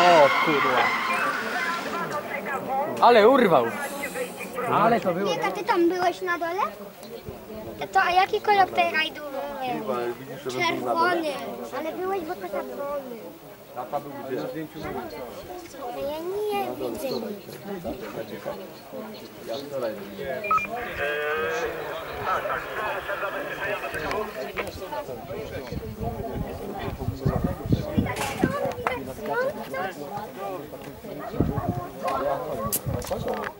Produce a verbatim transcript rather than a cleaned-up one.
O kurwa. Ale urwał. Ale to było. Nie, a ty tam byłeś na dole? To a jaki kolor tej rajdu? Czerwony. Ale byłeś, bo to czerwony. Tata był gdzie? A ja nie widzę nic. Ja